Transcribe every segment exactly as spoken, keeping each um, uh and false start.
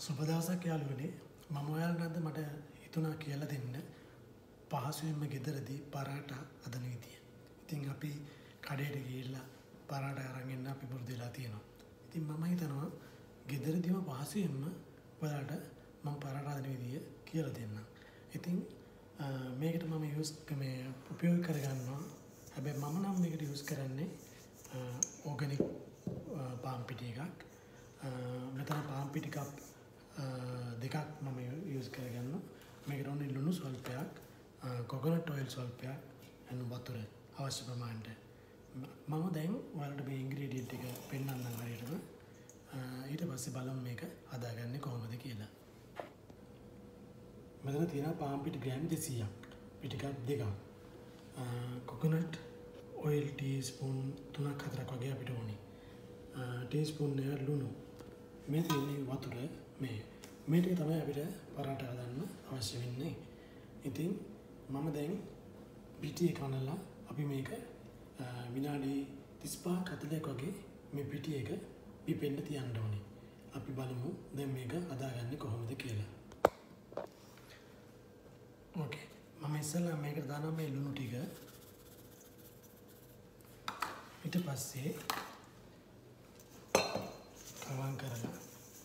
සුබ දවසක් යාළුවනේ. මම ඔයාලට මට හිතුණා කියලා දෙන්න පහසුවෙන්ම ගෙදරදී පරාටා හදන විදිය. ඉතින් අපි කඩේට ගිහිල්ලා පරාටා අරන් එන්න අපි පුරුදු වෙලා තියෙනවා. ඉතින් මම හිතනවා ගෙදරදීම පහසුවෙන්ම ඔයාලට මම පරාටා හදන විදිය කියලා දෙන්නම්. ඉතින් මේකට මම යූස් මේ උපයෝග කරගන්නවා. හැබැයි මම නම් මේකට යූස් කරන්නේ ඕගනික් පාම් පිටි එකක්. මෙතන පාම් පිටි කප් දෙකක් මම යූස් කරගන්නවා. මේකට ඕනේ ලුණු ස්වල්පයක්, කොකනට් ඔයිල් ස්වල්පයක්, and වතුර අවශ්‍ය ප්‍රමාණයට. මම දැන් ඔයාලට මේ ඉන්ග්‍රීඩියන්ට් ටික පෙන්නන්නම් හරියටම. ඊට පස්සේ බලමු මේක හදාගන්නේ කොහොමද කියලා. මෙතන තියෙනවා පාම් පිටි ග්‍රෑම් දෙසීයක්, පිටි කප් දෙකක්, කොකනට් ඔයිල් ටීස්පූන් තුනක් හතරක් වගේ අපිට ඕනේ. ටීස්පූන් එකක් ලුණු. මේ තියෙන්නේ වතුර. මේ මේ ටික තමයි අපිට පරාටා හදන්න අවශ්‍ය වෙන්නේ. ඉතින් මම දැන් පිටි එක කනලා අපි මේක විනාඩි තිස් පහක් හතළිහක් වගේ මේ පිටි එක පිපෙන්න තියන්න ඕනේ. අපි බලමු දැන් මේක හදාගන්නේ කොහොමද කියලා. ඕකේ. මම ඉස්සෙල්ලා මේකට දානවා මේ ලුණු ටික. ඊට පස්සේ කලවම් කරලා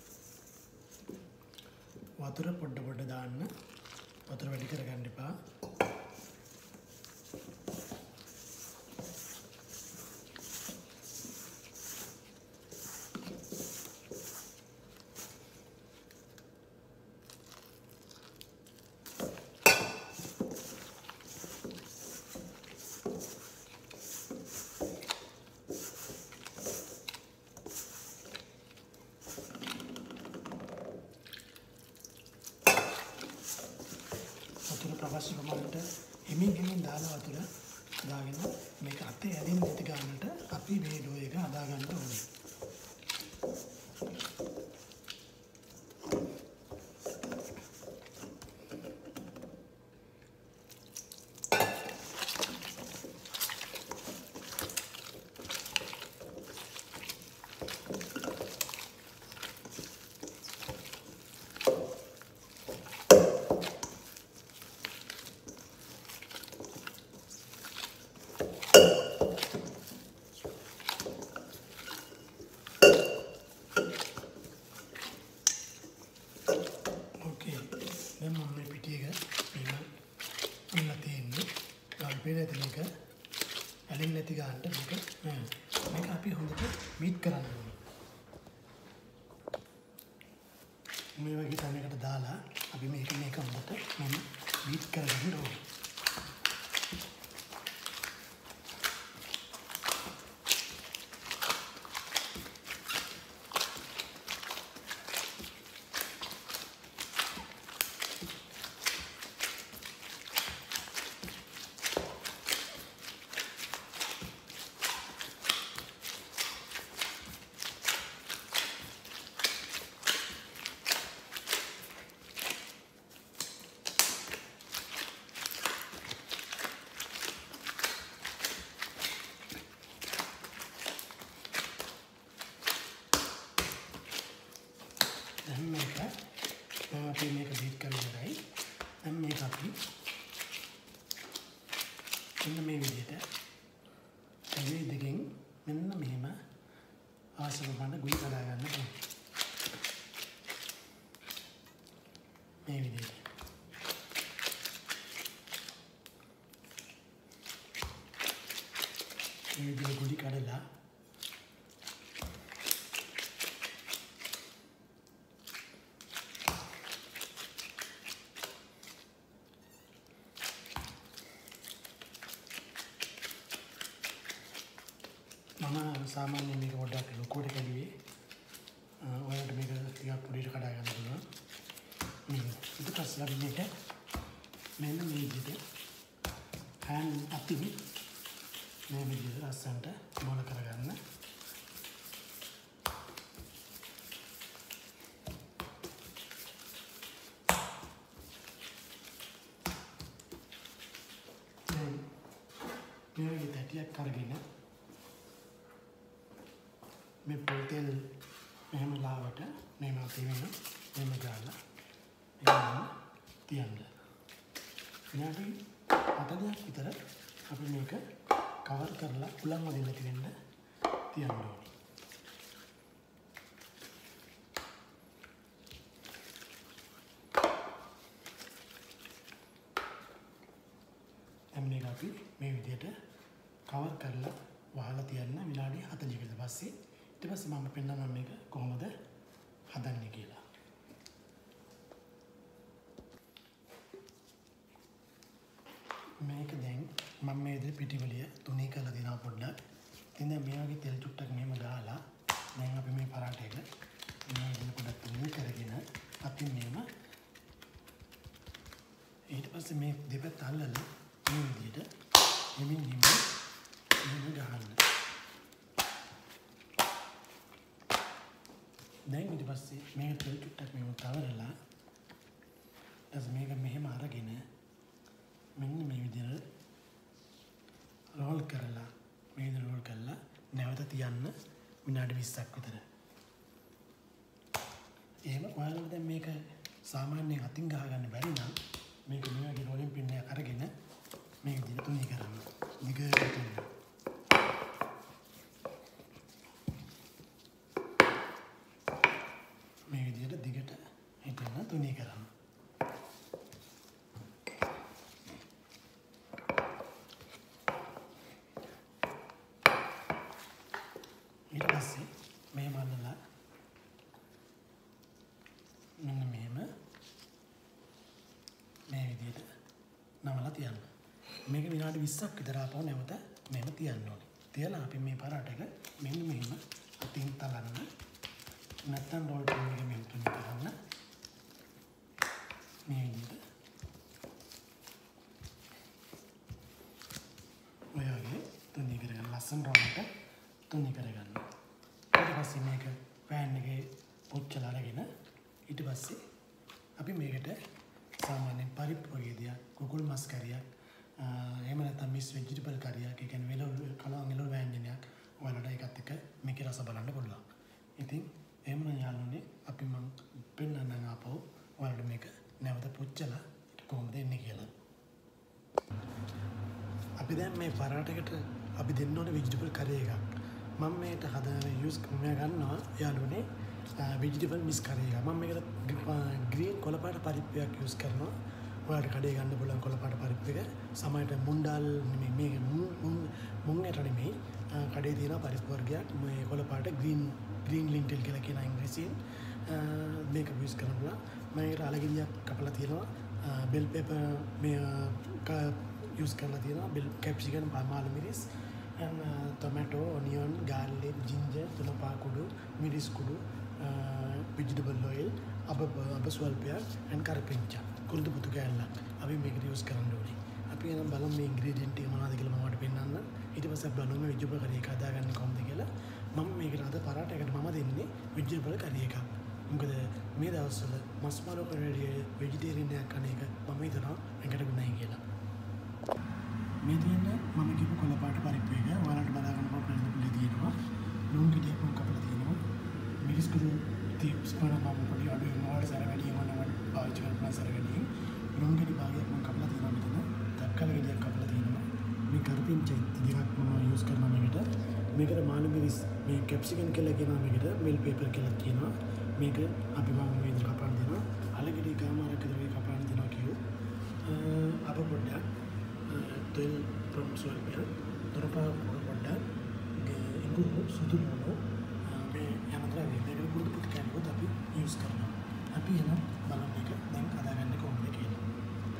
වතුර පොඩ පොඩ දාන්න. වතුර වැඩි කරගන්න එපා. අවශ්‍ය ප්‍රමාණයට හිමින් හිමින් දාලා වතුර දාගෙන මේක අතේ ඇදින්න නැති ගන්නට අපි මේ ඩෝ එක හදා ගන්න ඕනේ. දැන් මම මේ පිටි එක මෙන්න අල්ලලා තියෙන්නේ. ගල්පේ නැති මේක ඇලෙන්නේ නැති ගන්නට මේක මේක අපි හොඳට බීට් කරන්න ඕනේ. මේ වගේ තැනකට දාලා අපි මේක මේක හොඳට මෙන්න බීට් කරගන්න ඕනේ. දැන් මේක දැන් අපි මේක බීට් කරනවායි. දැන් මේක අපි මෙන්න මේ විදිහට ඇලේ දෙකෙන් මෙන්න මෙහෙම අවශ්‍ය ප්‍රමාණයට ගුලි කඩා ගන්න ඕනේ. මේ විදිහට. මේ විදිහට ගුලි කඩලා මම සාමාන්‍යයෙන් මේක පොඩ්ඩක් ලොකුවට කැඩුවේ. ඔයාලට මේක ටිකක් පොඩියට කඩා ගන්න පුළුවන්. මේ ඊට පස්සේ අපි මේක මෙන්න මේ විදිහට හෑන් අතින් මේ විදිහට ලස්සනට බෝල කරගන්න. මේ විදිහට ඇටියක් කරගෙන මේ පොල් තෙල් මෙහෙම ලාවට මේ මාතේ වෙන මෙහෙම ගාලා එහෙම තියන්න. විනාඩි හතළිහක් විතර අපි මේක කවර් කරලා උලන් වදින්න නැති වෙන්න තියන්න ඕනේ. දැන් මේක අපි මේ විදිහට කවර් කරලා වහලා තියන්න විනාඩි හතළිහකට පස්සේ ඊට පස්සේ මම පෙන්නනවා මේක කොහොමද හදන්නේ කියලා. මේක දැන් මම මේ විදිහට පිටිවලිය තුනී කරලා දෙනවා පොඩ්ඩක්. ඉතින් දැන් මේ වගේ තෙල් චුට්ටක් මෙහෙම දාලා දැන් අපි මේ පරාට එක මේ විදිහට පොඩ්ඩක් තුනී කරගෙන අපි මෙහෙම ඊට පස්සේ මේ දෙපැත්ත අල්ලලා මේ විදිහට එමින් එමින් මෙහෙම ගහන්න. දැන් ඊට පස්සේ මේක තෙල් චුට්ටක් මෙහෙම තවරලා ඊට මේක මෙහෙම අරගෙන මෙන්න මේ විදිහට රෝල් කරලා මේ විදිහට රෝල් කරලා නැවත තියන්න විනාඩි විස්සක් විතර. එහෙම ඔයාලට දැන් මේක සාමාන්‍යයෙන් අතින් ගහ ගන්න බැරි නම් මේක මේ වගේ රෝලින් පින් එකක් අරගෙන මේ විදිහට තුනී කරන්න. දිගට තුනී. මේ විදිහට දිගට හිටන්න තුනී කරන්න. ඊට පස්සේ මෙහෙම අල්ලලා මෙන්න මෙහෙම මේ විදිහට නමලා තියන්න. මේක විනාඩි විස්සක් විතර ආපහු නැවත මෙහෙම තියන්න ඕනේ. තියලා අපි මේ පරාට එක මෙන්න මෙහෙම අතින් තලන්න. නැත්තම් රෝල් පින් එක මෙහෙම තුනී කරන්න. මේ විදිහට ඔය වගේ තුනී කරගන්න. ලස්සන රෝල් එක තුනී කරගන්න. ඊට පස්සේ මේක පෑන් එකේ පුච්චලා අරගෙන ඊට පස්සේ අපි මේකට සාමාන්‍යයෙන් පරිප්පු වගේ දෙයක්, කුකුල් මස් කරියක්, එහෙම නැත්නම් මිස් වෙජිටබල් කරියක්, ඒ කියන්නේ වෙලොල් කලවම් වෙලොල් වෑංජනයක් ඔයාලට ඒකත් එක්ක මේකේ රස බලන්න පුළුවන්. ඉතින් එහෙම යාළුවනේ අපි මම පෙන්නන්නම් ආපහු ඔයාලට මේක නැවත පුච්චලා කොහොමද එන්නේ කියලා. අපි දැන් මේ පරාටකට අපි දෙන්න ඕනේ වෙජිටබල් කරි එකක්. මම මේකට හදන යූස් ගන්නවා යාළුවනේ වෙජිටබල් මිස් කරි එක. මම මේකට ග්‍රීන් කොළපාට පරිප්පුවක් යූස් කරනවා. ඔයාලට කඩේ ගන්න පුළුවන් කොළපාට පරිප්පු එක. සමහරට මුණ්ඩාල් නෙමෙයි මේක මුන් මුන් එට නෙමෙයි. කඩේ තියෙන පරිප්පු වර්ගයක් මේ කොළපාට ග්‍රීන් ග්‍රීන් ලින්ටල් කියලා කියන ඉංග්‍රීසියෙන් මේක යූස් කරනවා. මම ඒකට අලගෙඩියක් කපලා තියෙනවා. බෙල් පෙපර් මේ යූස් කරලා තියෙනවා. බෙල් කැප්සිකම් මාළු මිරිස් and uh, tomato, onion, garlic, ginger, tulapa kudu, miris kudu, uh, vegetable oil, aba aba swalpaya and karapincha. Kurudu putu kayalla. Abi මේක use කරන්න ඕනේ. අපි එනම් බලමු මේ ingredient ටික මොනවද කියලා මම ඔයාලට පෙන්නන්න. ඊට පස්සේ බලමු මේ vegetable curry එක හදාගන්නේ කොහොමද කියලා. මම මේකට අද පරාටයකට මම දෙන්නේ vegetable curry එකක්. මොකද මේ දවස්වල මස් මාළු කරේ vegetarian එකක් කන එක මම හිතනවා එකට ගුණයි කියලා. මේ තියෙන මම කියපු කොළපාට පරිප්පු එක ඔයාලට බලා ගන්න පුළුවන් පිළිතුරු තියෙනවා. ලුණු ටිකක් මම කපලා තියෙනවා. මිරිස් කුඩු ටිප්ස් වල මම පොඩි අඩු වෙනවා සර වැඩි වෙනවා පාවිච්චි කරන සර වැඩි. ලුණු ගෙඩි භාගයක් මම කපලා තියෙනවා මෙතන. තක්කල ගෙඩියක් කපලා තියෙනවා. මේ කරපිංචා ටිකක් මම යූස් කරනවා මේකට. මේකට මාළු මිරිස් මේ කැප්සිකම් කියලා කියනවා මේකට බෙල් පෙපර් කියලා කියනවා. මේක අපි මම මේ විදිහට කපලා දෙනවා. අලගෙඩි ගාමාරක් විතර කපලා දෙනවා කියෝ. අප පොඩ්ඩක් तेल from soybean तरपा पड़ा इंगू सुधुर में यहाँ मेरे गुड़ पुट के अभी यूज़ करना अभी है ना बनाने का दिन आधा घंटे को होने के लिए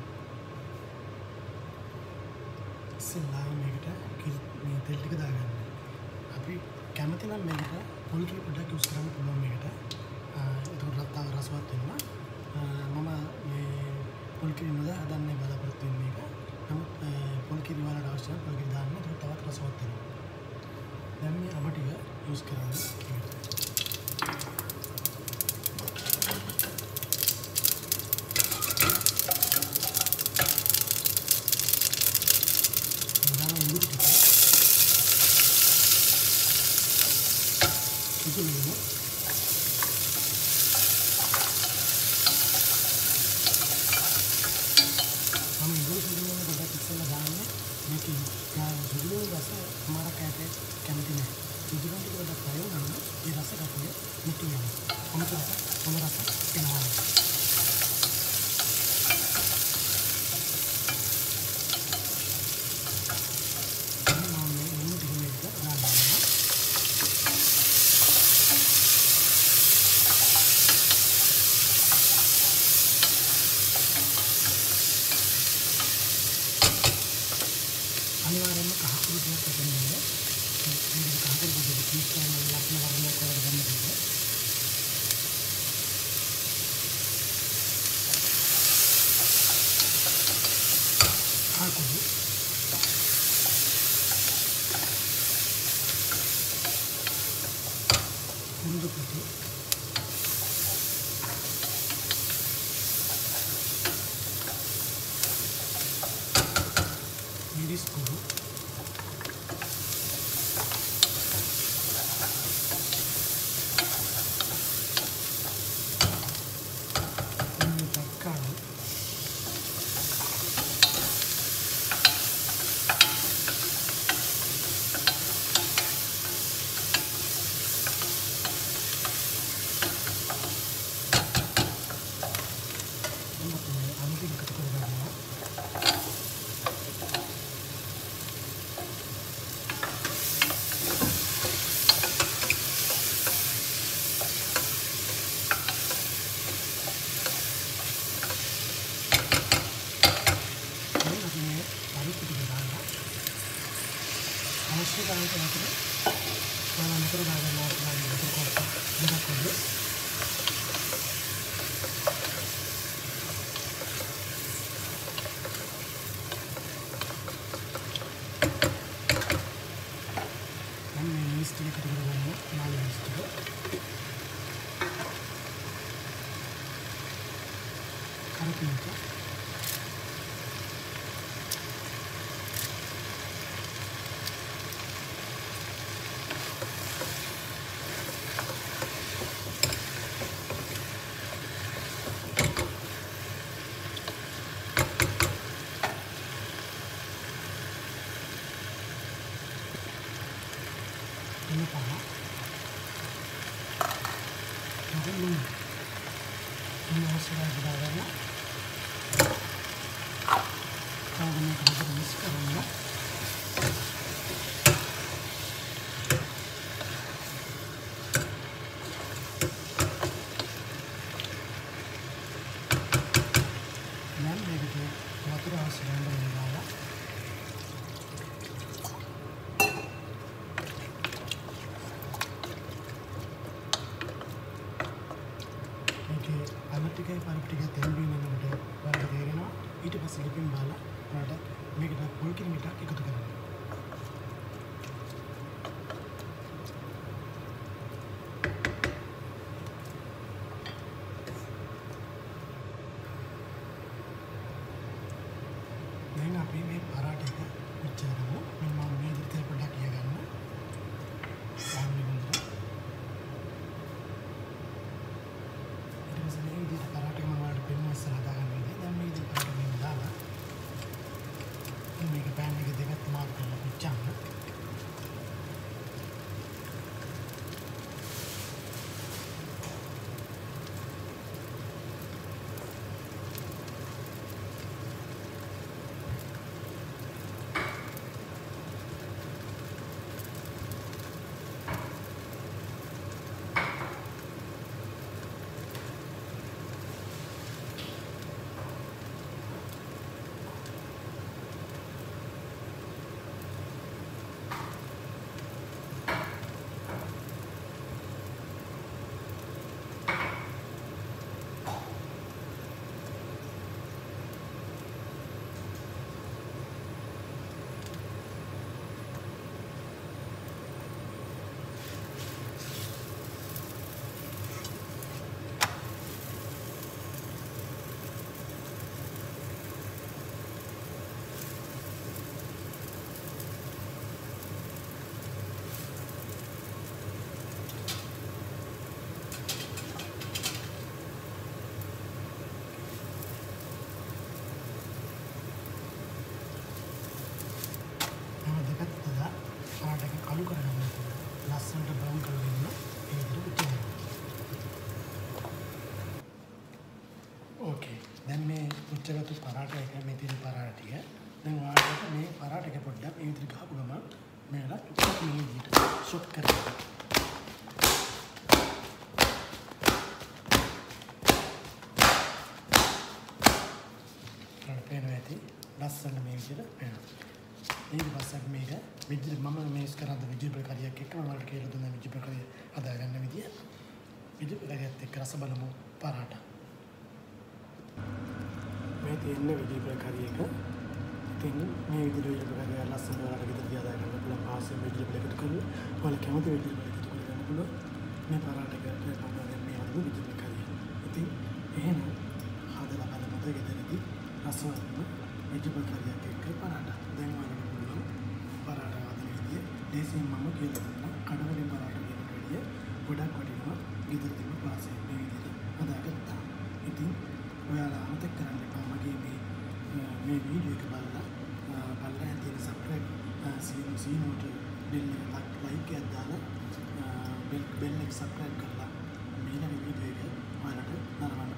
सिला मेरा कि तेल टिक दागा अभी कैमते ना मेरा फुल के पुट यूज़ करना पुल मेरा इधर रत्ता रसवात देना ममा ये फुल के मज़ा आधा नहीं बाला पड़ते मेरा නමුත් පොල්කිරි වලට අවශ්‍ය නැහැ පොල්කිරි දාන්න ඒක තවත් රසවත් වෙනවා. දැන් මේ අබ ටික යූස් කරන්න. අනිවාර්යයෙන්ම කහකුරු ටිකක් වටින්න ඕනේ. මේක කහකුරු පොඩි පීස් කරන ලක්ෂණ වර්ණයක් වලට ගන්න දෙන්න. කහකුරු මුඳු පුටි මිරිස් කුරු තක්කාලි අවශ්‍ය කාලයකට අතර ඔයාලා මෙතන දාගන්න ඕනේ මෙතන කොට දෙකක් වගේ මම මේ ලිස්ට් එක එකට ගන්නවා නාල ලිස්ට් එක කරකිනක ini panas, mungkin ini, ini harus sudah dibawanya. Kalau ini kalau bermis sekarang ya, dan begitu motor harus sudah dibawa. අලටිකයි පරිප්ටිකයි තෙම්බී වෙනකොට ඔයාලට තේරෙනවා ඊට පස්සේ ලිපින් බලලා ඔයාලට මේකට පොල් කිරි මිටක් එකතු කරන්න. දැන් අපි මේ පරාට එක උච්චාර කරමු. මම මේ විදිහට පොඩ්ඩක් කිය ගන්න. සාමාන්‍ය විදිහට පරාටක මවාට පෙන්න ඉස්සරහට දාගන්න විදිහ. දැන් මේ විදිහට පරාට මෙන්න දාලා මේක පෑන් එක දෙකක් මාරු කරලා පිච්චන්න. කළු කරගන්න ලස්සනට බ්‍රවුන් කලර් වෙන්න ඒ විදිහට පුච්චන්න. ඕකේ. දැන් මේ පුච්චගත්තු පරාට එක මේ තියෙන පරාටිය. දැන් ඔයාලට මේ පරාට එක පොඩ්ඩක් මේ විදිහට ගහපු ගමන් මේකට ටිකක් මේ විදිහට ෂොට් කරගන්න. පේනවා ඇති ලස්සන මේ විදිහට පේනවා. ඊට පස්සේ මේක විජිත මම මේ යූස් කරන විජිබල් කරියක් එක්ක මම වලට කියලා දුන්නා විජිබල් කරිය හදාගන්න විදිය. විජිබල් කරියත් එක්ක රස බලමු පරාටා. මේ තියෙන විජිබල් කරියක ඉතින් මේ විදිහට විජිබල් කරිය ලස්සන වලට ගෙදර තියාගන්න පුළුවන් පාසෙ විජිබල් එකතු කරලා ඔයාලා කැමති විජිබල් එකතු කරගන්න පුළුවන්. මේ පරාටා එකට මම දැන් මේ අද විජිබල් කරිය. ඉතින් එහෙනම් හදලා බලමු ගෙදරදී රසවත් විජිබල් කරියක් එක්ක පරාටා. දැන් ඔයාලට පුළුවන් පරාටා හදන විදිය දේශයෙන් මම කියලා දුන්නා. කඩවලින් පරාටා කියන විදිය ගොඩක් වටිනවා. ගෙදරදීම පාසෙ මේ විදිහට හදාගත්තා. ඉතින් ඔයාලා අමතක කරන්න එපා මගේ මේ මේ වීඩියෝ එක බලලා බලලා තියෙන සබ්ස්ක්‍රයිබ් සීනු සීනුට බෙල් එක ලයික් එකක් දාලා බෙල් බෙල් එක සබ්ස්ක්‍රයිබ් කරලා මේ වීඩියෝ එක ඔයාලට නරඹන්න